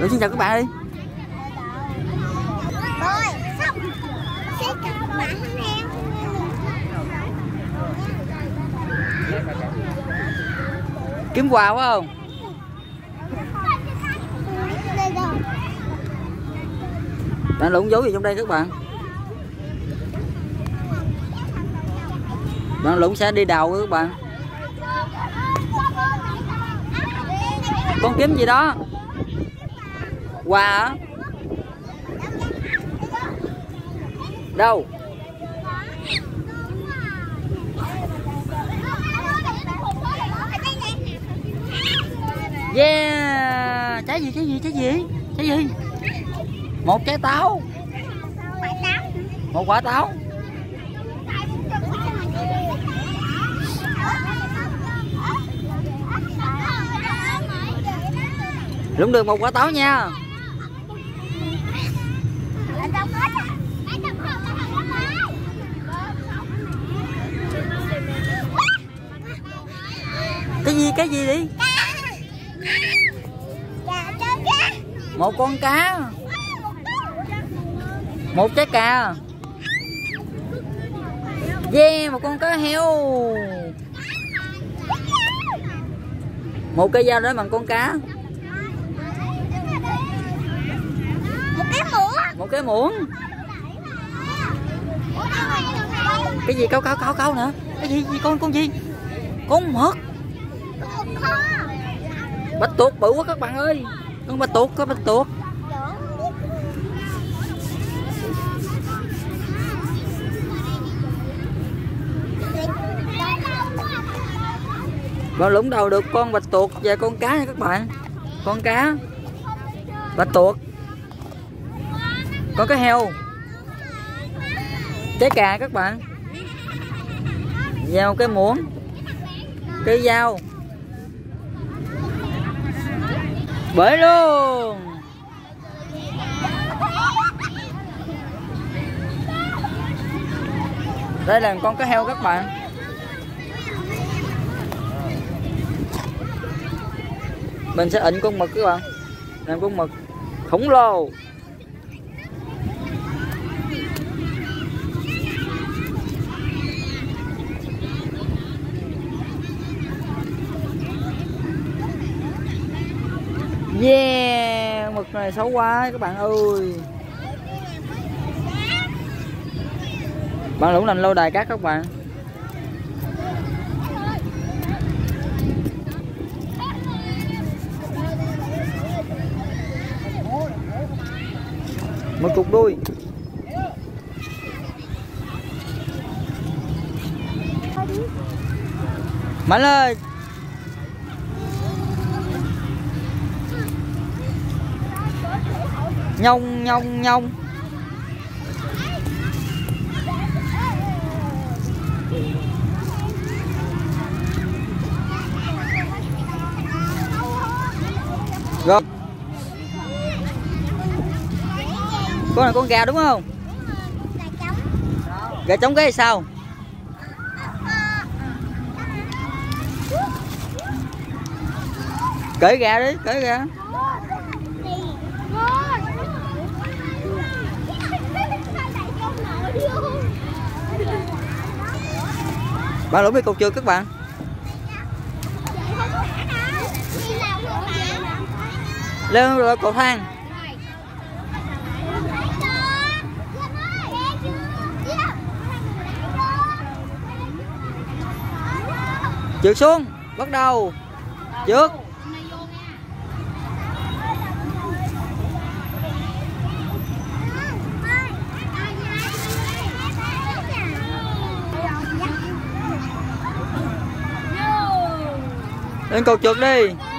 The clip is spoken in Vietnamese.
Rồi xin chào các bạn đi. Rồi, xong. Xin chào các bạn em. Kiếm quà phải không? Bạn lũng giấu gì trong đây các bạn? Bạn lũng sẽ đi đào các bạn. Con kiếm gì đó? Quà hả? Đâu? Yeah! Trái gì? Một trái táo. Một quả táo. Lũng được một quả táo nha. Cái gì đi? Một con cá. Một trái cà. Yeah, một con cá heo. Một cây dao để bằng con cá. Một cái muỗng. Cái gì câu nữa? Cái gì con gì? Con mực. Bạch tuộc bự quá các bạn ơi. Con bạch tuộc, có bạch tuộc. Bạn Lũng đầu được con bạch tuộc và con cá nha các bạn. Con cá, bạch tuộc, con cá heo, trái cà các bạn, vào cái muỗng, cây dao, bể luôn. Đây là con cá heo các bạn. Mình sẽ ịnh con mực các bạn. Làm con mực khổng lồ. Yeah, mực này xấu quá các bạn ơi. Bạn Lũng làm lâu đài cát các bạn. Một cục đuôi. Mạnh ơi. Nhông. Rồi. Con này con gà đúng không? Gà trống cái sao? Cởi gà đi, cởi gà. Bạn Lũng bị cột trượt các bạn. Leo rồi cầu thang. Trượt xuống, bắt đầu. Trượt. Lên cầu trượt đi.